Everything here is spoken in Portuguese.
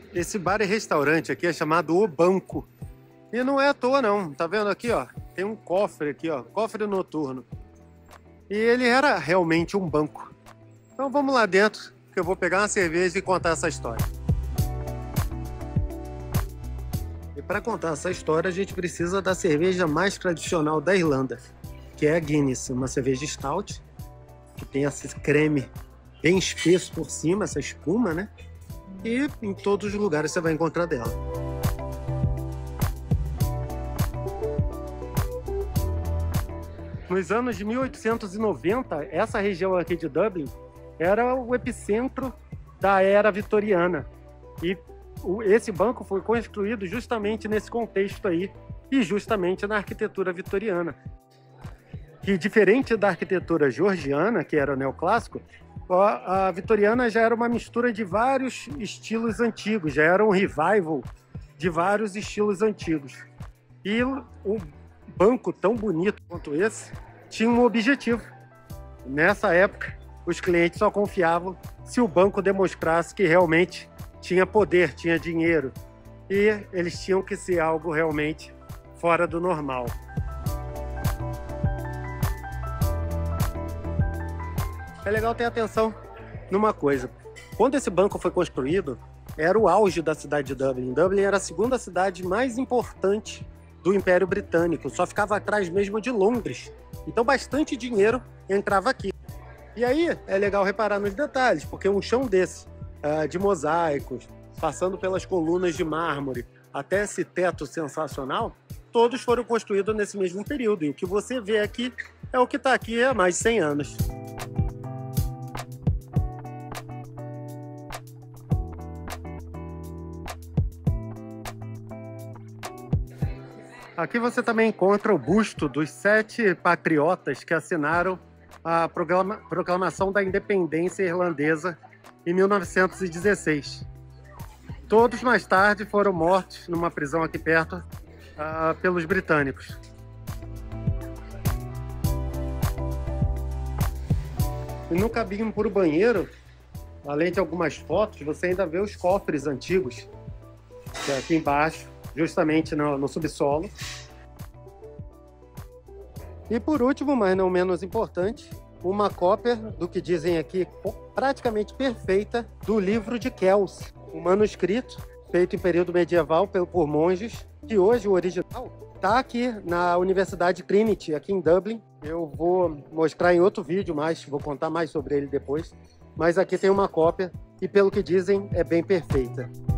Esse bar e restaurante aqui é chamado O Banco. E não é à toa não, tá vendo aqui, ó? Tem um cofre aqui, ó, cofre noturno. E ele era realmente um banco. Então vamos lá dentro, que eu vou pegar uma cerveja e contar essa história. E para contar essa história, a gente precisa da cerveja mais tradicional da Irlanda, que é a Guinness, uma cerveja stout, que tem esse creme bem espesso por cima, essa espuma, né? E em todos os lugares você vai encontrar dela. Nos anos de 1890, essa região aqui de Dublin era o epicentro da era vitoriana. E esse banco foi construído justamente nesse contexto aí, e justamente na arquitetura vitoriana. Que diferente da arquitetura georgiana, que era o neoclássico, a vitoriana já era uma mistura de vários estilos antigos, já era um revival de vários estilos antigos. E um banco tão bonito quanto esse tinha um objetivo. Nessa época, os clientes só confiavam se o banco demonstrasse que realmente tinha poder, tinha dinheiro. E eles tinham que ser algo realmente fora do normal. É legal ter atenção numa coisa. Quando esse banco foi construído, era o auge da cidade de Dublin. Dublin era a segunda cidade mais importante do Império Britânico. Só ficava atrás mesmo de Londres. Então bastante dinheiro entrava aqui. E aí é legal reparar nos detalhes, porque um chão desse, de mosaicos, passando pelas colunas de mármore, até esse teto sensacional, todos foram construídos nesse mesmo período. E o que você vê aqui é o que está aqui há mais de 100 anos. Aqui você também encontra o busto dos 7 patriotas que assinaram a proclamação da independência irlandesa em 1916. Todos mais tarde foram mortos numa prisão aqui perto pelos britânicos. E no caminho para o banheiro, além de algumas fotos, você ainda vê os cofres antigos, que é aqui embaixo, justamente no subsolo. E por último, mas não menos importante, uma cópia do que dizem aqui praticamente perfeita do livro de Kells, um manuscrito feito em período medieval por monges, que hoje o original está aqui na Universidade Trinity, aqui em Dublin. Eu vou mostrar em outro vídeo, mas vou contar mais sobre ele depois. Mas aqui tem uma cópia e, pelo que dizem, é bem perfeita.